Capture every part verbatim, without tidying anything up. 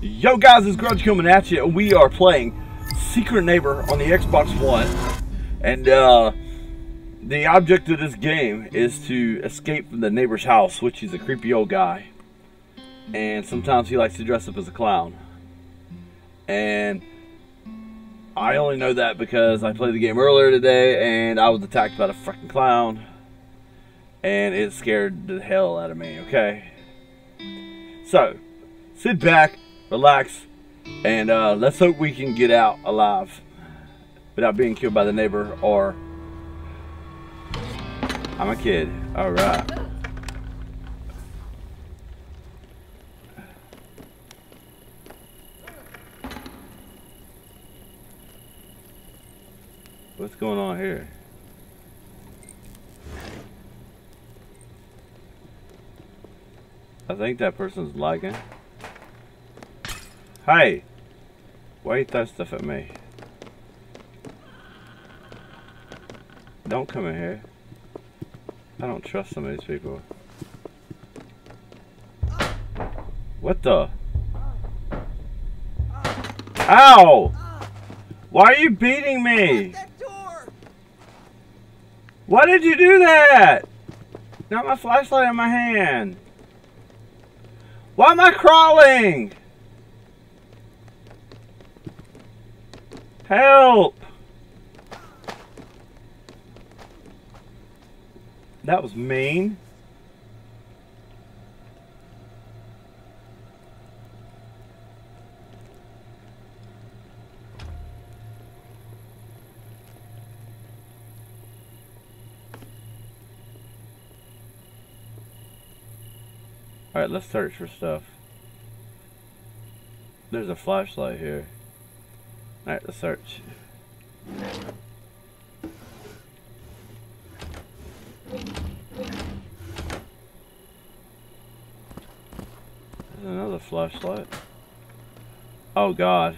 Yo guys, it's Grudge coming at you. We are playing Secret Neighbor on the Xbox One. And uh, the object of this game is to escape from the neighbor's house, which is a creepy old guy. And sometimes he likes to dress up as a clown. And I only know that because I played the game earlier today and I was attacked by a freaking clown. And it scared the hell out of me, okay? So, sit back, relax, and uh, let's hope we can get out alive without being killed by the neighbor or I'm a kid. Alright. What's going on here? I think that person's lagging. Hey! Why you throw stuff at me? Don't come in here. I don't trust some of these people. What the? Ow! Why are you beating me? Why did you do that? Not my flashlight in my hand. Why am I crawling? Help! That was mean. Alright, let's search for stuff. There's a flashlight here. Alright, let's search. There's another flashlight. Oh God.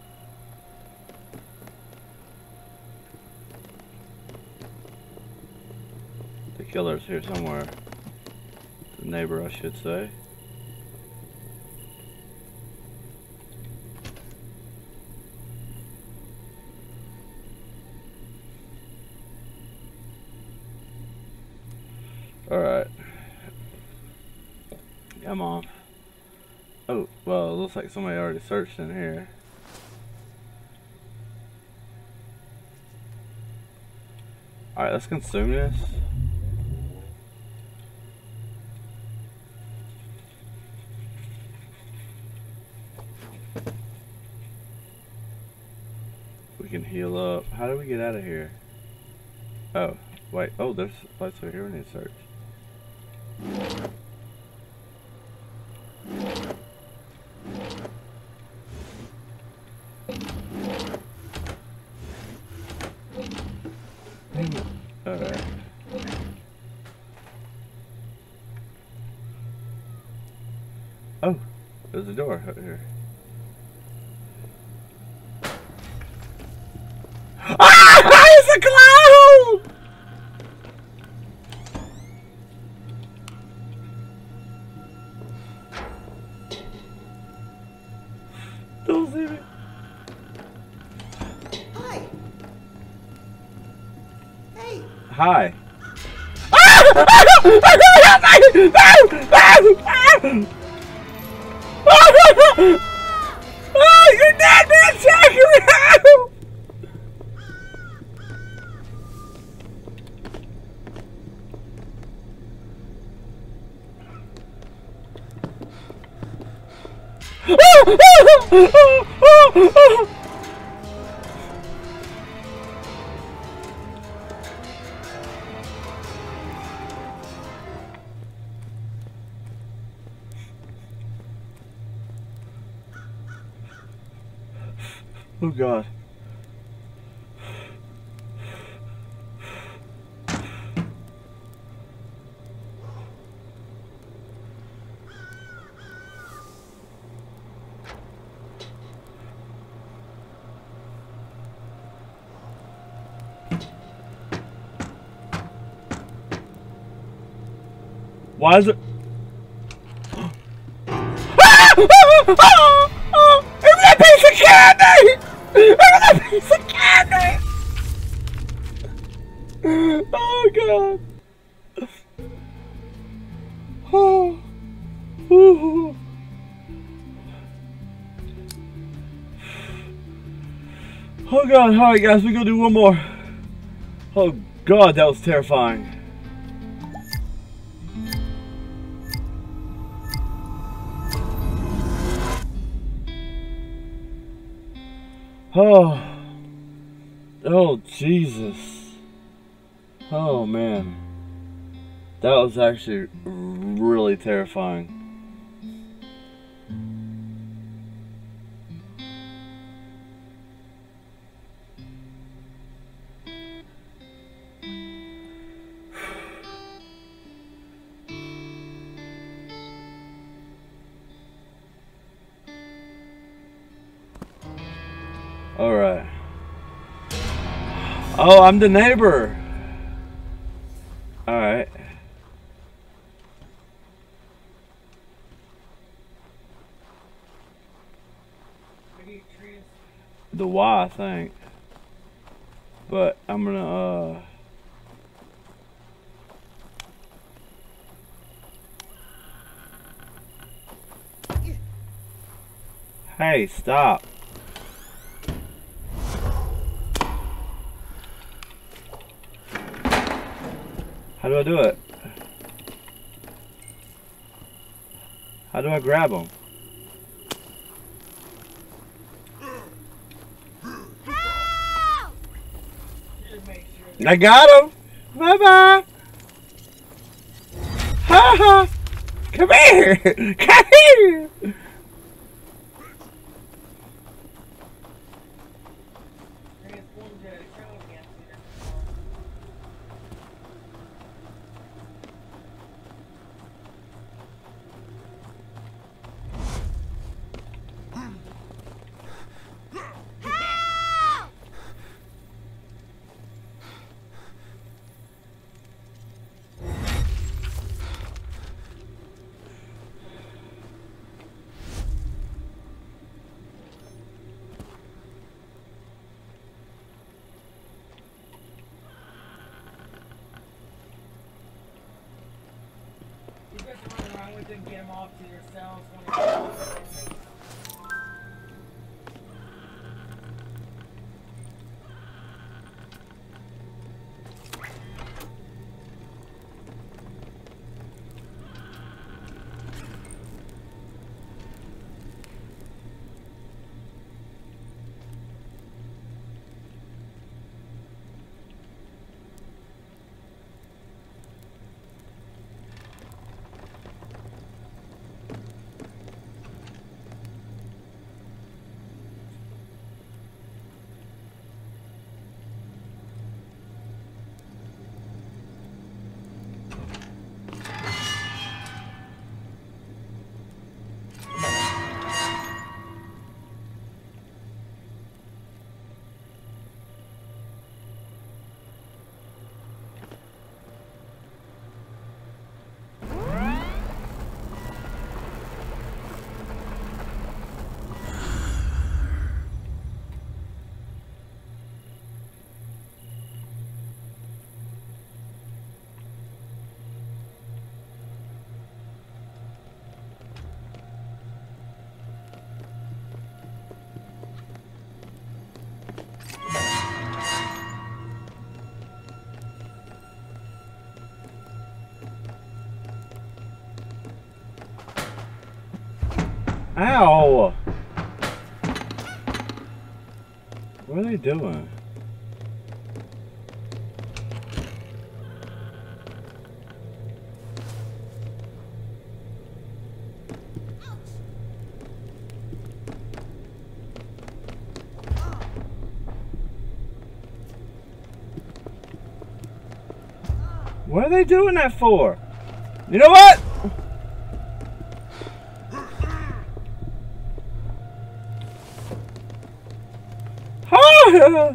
The killer's here somewhere. The neighbor, I should say. Alright. Come on. Oh, well, it looks like somebody already searched in here. Alright, let's consume this. We can heal up. How do we get out of here? Oh, wait. Oh, there's lights over here we need to search. Alright. Oh, there's a door over here. Ah! It's a clown! Don't see me. Hi. Hey. Hi. Oh, you're dead, man! Check me out! Oh God. Why is it? that piece of candy! Look at that piece of candy! Oh God! Oh, ooh. Oh God! All right, guys, we're gonna do one more. Oh God, that was terrifying. Oh, oh Jesus. Oh man. That was actually really terrifying. All right. Oh, I'm the neighbor. All right. The Y, I think. But I'm gonna uh Hey, stop. How do I do it? How do I grab them? I got him! Bye bye! Ha ha! Come here! Come here! Get them off to yourselves when Ow! What are they doing? What are they doing that for? You know what? Ah!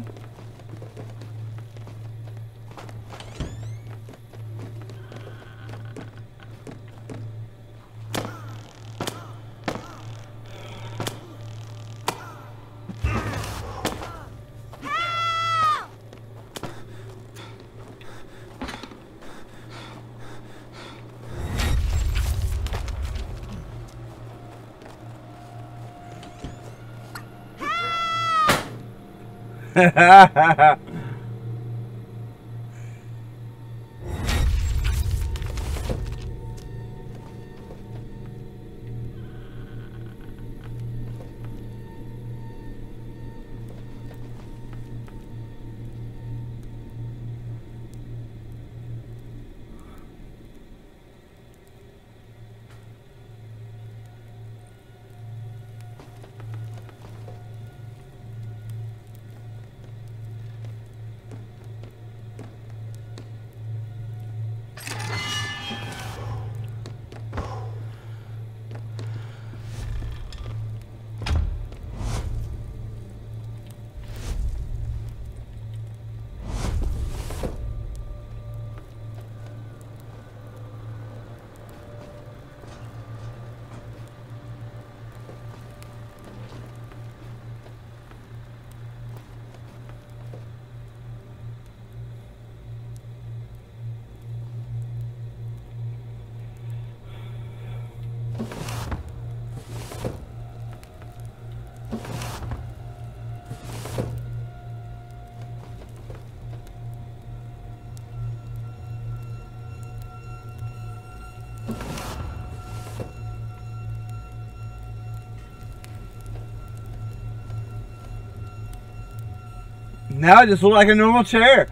Now it just looks like a normal chair.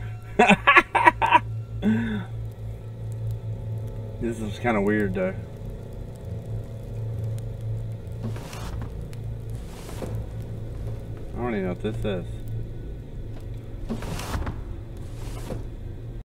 This is kind of weird though. I don't even know what this is.